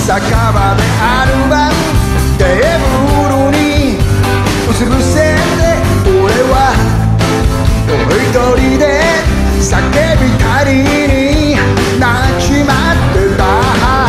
酒場である晩テーブルにうつ伏せで俺は一人で叫びたりになっちまってた。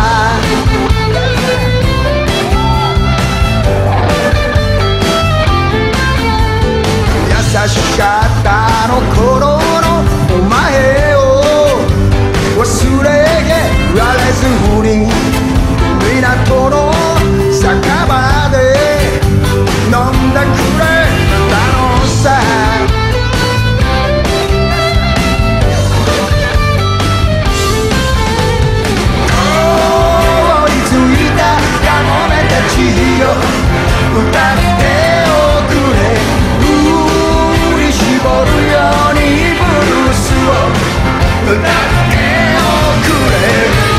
優しかったあの頃のお前を忘れられずに港の酒場で飲んだくれたのさ。凍りついたカモメたちよ歌っておくれ。振り絞るようにブルースを歌っておくれ。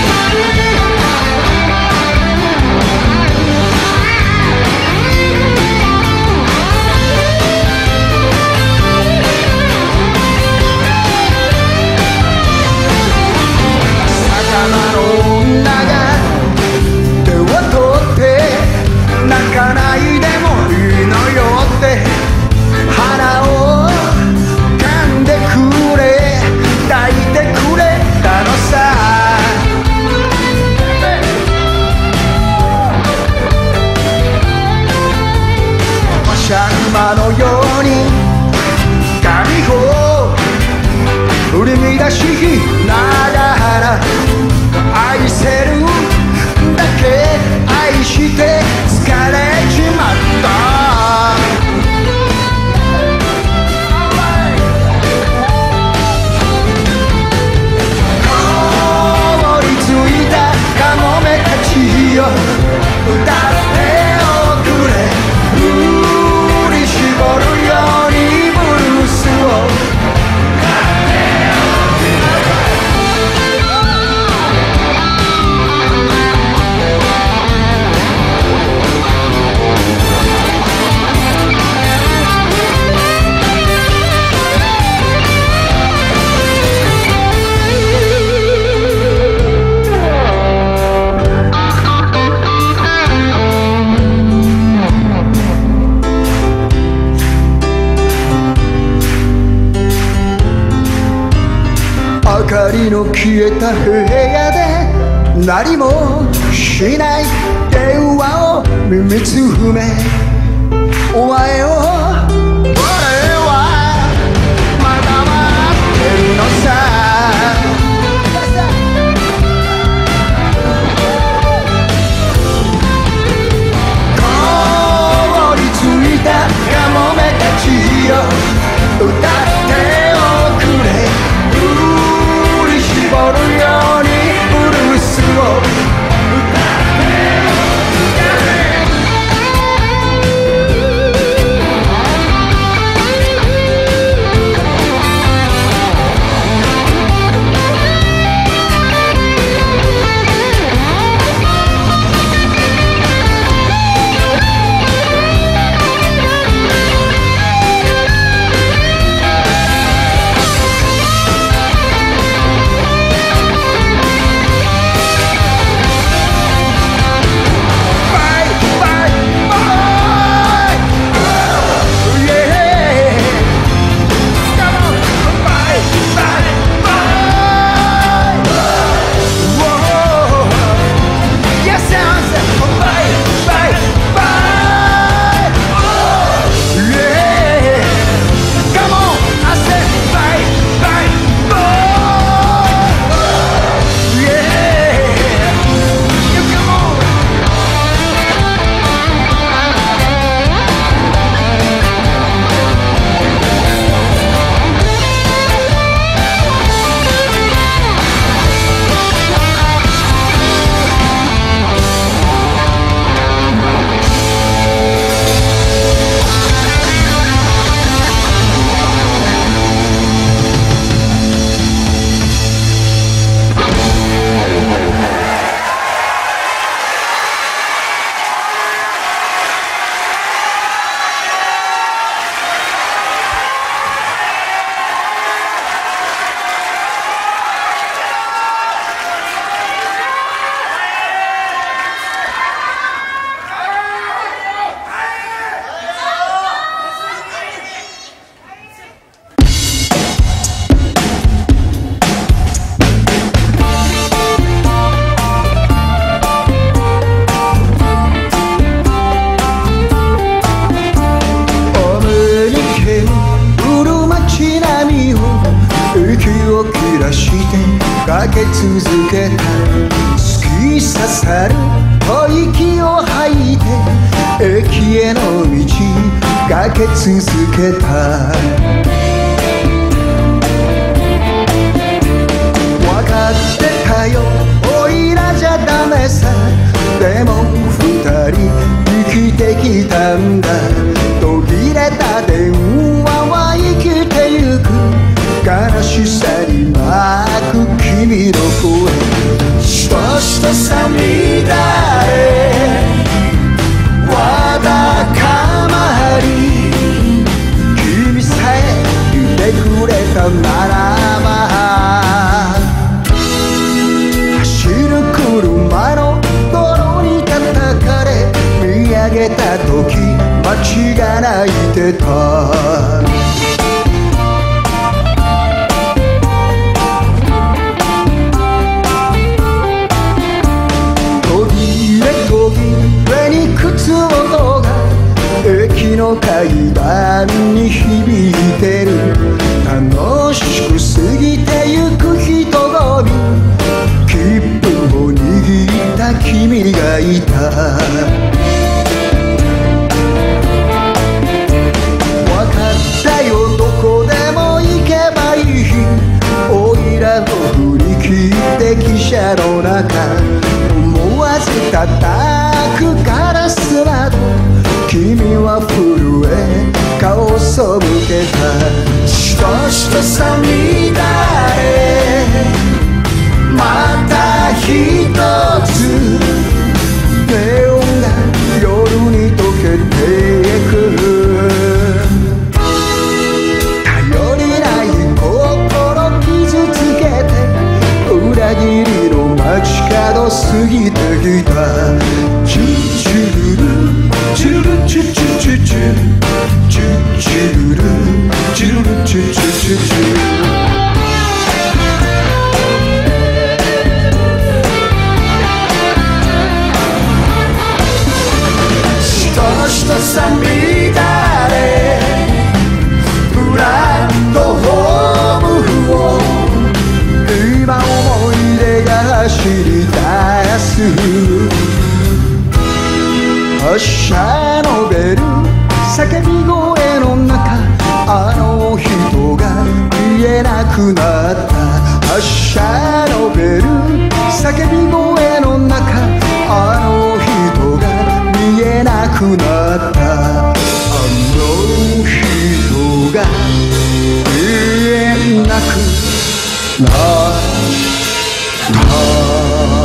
泣かないでもいいのよって鼻を噛んでくれ抱いてくれたのさ。馬車馬のように髪を振り乱しながら愛せるだけ愛して疲れちまった。凍りついたカモメたちよ歌っておくれ。振り絞るようにブルースを明かりの消えた部屋で何もしない電話を耳つめお前を俺はまだ待ってるのさ。凍りついたカモメたちよ歌っておくれ。絞るようにブルースを歌っておくれ。 を切らしてかけ続けた。突き刺さると息を吐いて駅への道かけ続けた。分かってたよ、おいらじゃダメさ。でも二人生きてきたんだ。途切れた電話は生きてゆく。悲しさに泣く君の声、しとしとさみだれわだかまり。君さえいてくれたならば、走る車の泥に叩かれ見上げた時街が泣いてた。靴音が駅の階段に響いてる。楽しく過ぎてゆく人混み、切符を握った君がいた。分かったよ、どこでも行けばいい。おいらを振り切って汽車の中、思わず叩くガラスなど君は震え顔そむけた。しとしとさみだれまた一つネオンが夜に溶けてゆく。頼りない心傷つけて裏切りの街角過ぎてきた。チュチュルルチュルチュチュチュチュチュチュルルチュルチュチュチュチュ。しとしとさみだれプラットフォームを今思い出が走り出す。発車のベル叫び声の中、あの人が見えなくなった。発車のベル叫び声の中、あの人が見えなくなった。あの人が見えなくなった。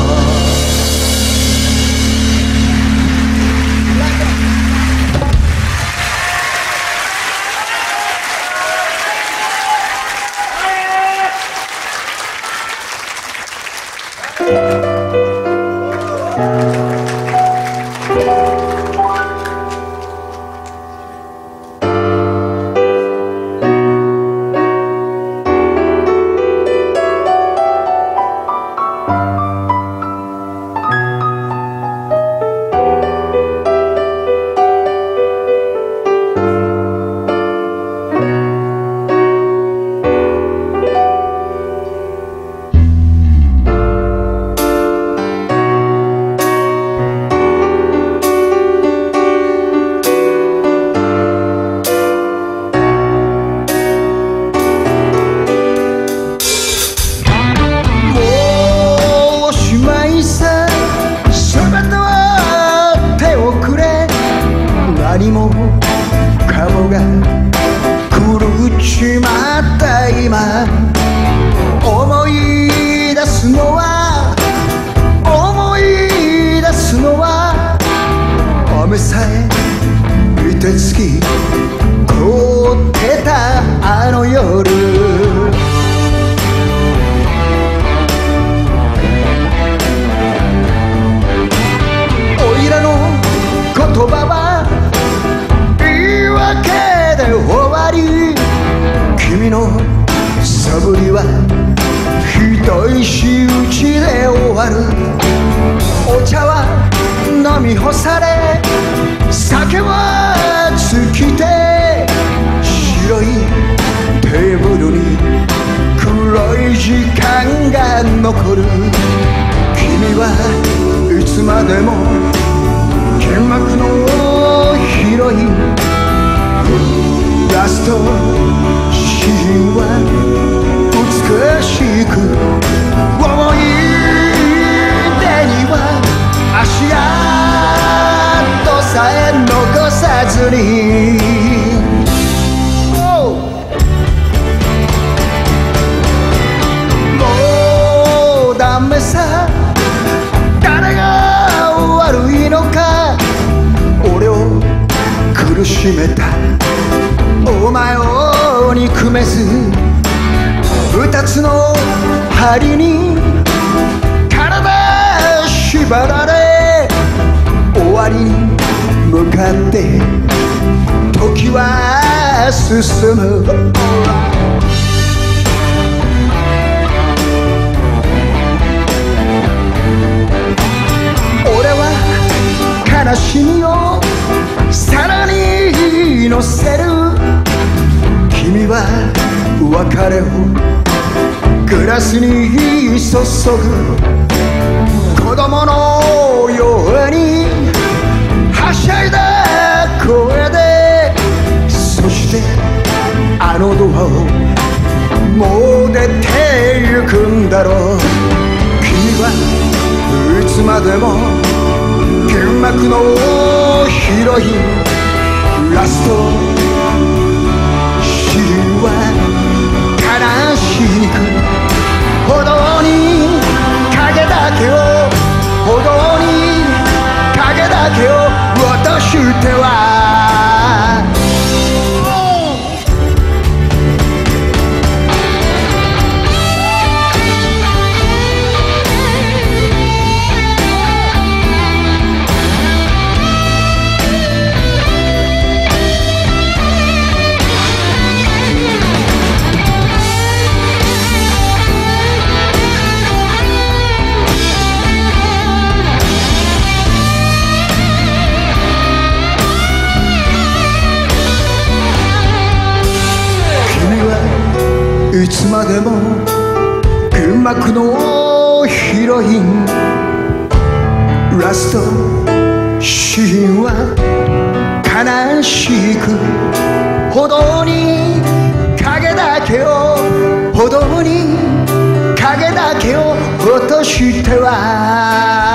何もかもが狂っちまった今、思い出すのは雨さえ凍てつき凍ってたあの夜。おいらの言葉は言い訳で終わり、君の素振りは人石打ちで終わる。お茶は飲み干され酒は尽きて、白いテーブルに黒いい時間が残る。君はいつまでも剣幕のヒロイン。ラストシーンは美しく、思い出には足跡さえ残さずに。もうダメさ、誰が悪いのか。俺を苦しめたお前を憎めず、二つの針に体縛られ、終わりに向かって時は進む。俺は悲しみをさらに乗せる。君は別れをグラスに注ぐ。子供のようにはしゃいだ声で、そしてあのドアをもう出てゆくんだろう。君はいつまでも剣幕のヒロイン。ラストシーンは悲しく、歩道に影だけを、歩道に影だけを落としては。いつまでも剣幕のヒロイン。ラストシーンは悲しく、歩道に影だけを、歩道に影だけを落としては。